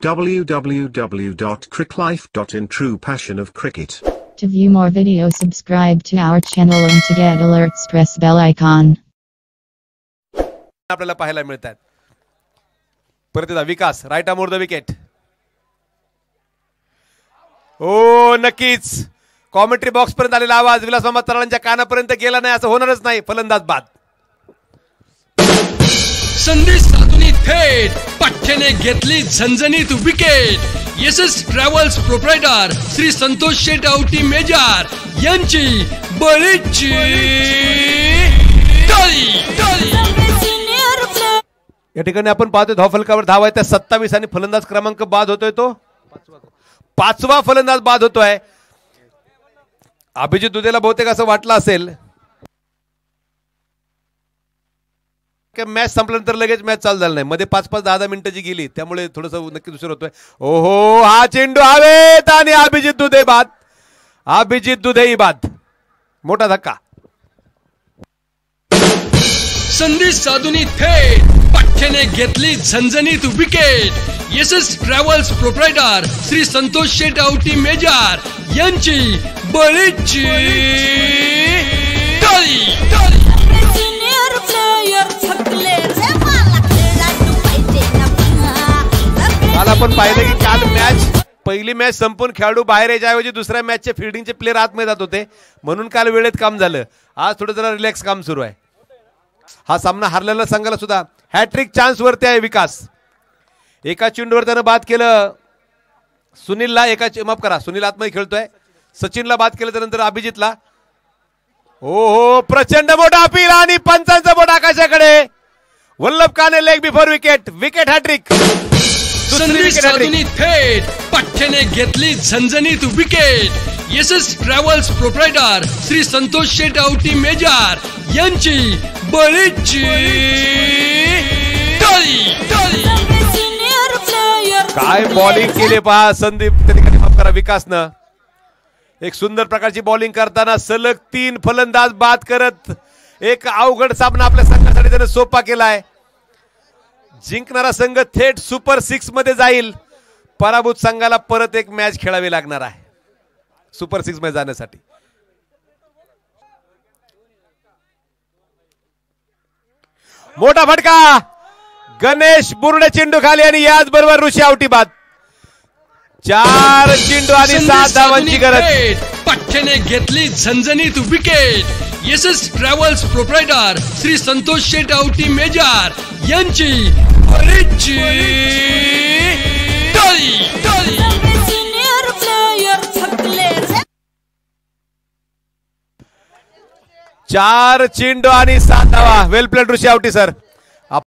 www.cricklife.in True Passion of Cricket. To view more videos, subscribe to our channel and to get alerts press bell icon. आपल्याला पाहायला मिळतात. परत एकदा Vikas right arm over the wicket. ओ नक्कीच commentary box पर्यंत आलेला आवाज विलास मामा तराळांच्या कानापर्यंत गेला नाही असं होणारच नाही. फलंदाज बाद. संधी साधून थेट पठ्ठ्याने घेतली झणझणीत wicket. Yashas travels proprietor Shri Santosh Shet Auti major यांची बळीची टाळी. या ठिकाणी आपण पाहतोय धाव फलकावर धाव आहे त्या 27 आणि फलंदाज क्रमांक बाद होतोय तो पाचवा फलंदाज बाद होतोय. अभिजित दुधेला बहुतेक असं वाटलं असेल की मॅच संपल्यानंतर लगेच मॅच चालू झालं नाही. मध्ये 5-5 10-10 मिनिटं जी गेली त्यामुळे थोडंसं नक्की दुसरं होतोय. ओहो हा चेंडू हवेत आणि अभिजित दुधे बाद. अभिजित दुधेही बाद. मोठा धक्का. संधी साधून थेट पठ्ठ्याने घेतली झणझणीत wicket. Yashas travels proprietor Shri Santosh Shet Auti major यांची बळीची टाळी. काल आपण पाहिलं की काल मॅच पहिली मॅच संपून खेळाडू बाहेर यायच्याऐवजी दुसऱ्या मॅचचे फिल्डिंगचे प्लेयर आतमध्ये जात होते म्हणून काल वेळेत काम झालं. आज थोडं जरा रिलॅक्स काम सुरू आहे. हा सामना हरलेला संघाला सुद्धा हॅट्रिक चान्स वरती आहे विकास. एका चेंडूवर त्यानं बाद केलं सुनीलला. माफ करा सुनील आतमध्ये खेळतोय. सचिनला बाद केलं त्यानंतर अभिजितला. हो प्रचंड मोठा अपील आणि पंचांचा बोट आकाशाकडे. Vallabh Kane leg before wicket. Wicket hattrick. संधी साधून थेट पठ्ठ्याने घेतली झणझणीत wicket. Yashas travels proprietor Shri Santosh Shet Auti major यांची बळीची टाळी. काय बॉलिंग केले पहा संदीप माफ करा विकासनं. एक सुंदर प्रकारची बॉलिंग करताना सलग 3 फलंदाज बाद करत एक अवघड सामना आपल्या संघासाठी त्याने सोपा केलाय. जिंकणारा संघ थेट सुपर 6 मध्ये जाईल. पराभूत संघाला परत एक मॅच खेळावी लागणार आहे सुपर 6 मध्ये जाण्यासाठी. मोठा फटका. गणेश बुर्डे चेंडू खाली आणि याच बरोबर ऋषी औटी बाद. 4 चेंडू आणि 7 धावांची गरज. पठ्ठ्याने घेतली झणझणीत wicket. Yashas travels proprietor Shri Santosh Shet Auti major यांची बळीची टाळी. 4 चेंडू आणि 7 धावा. Well played Rishi Auti sir.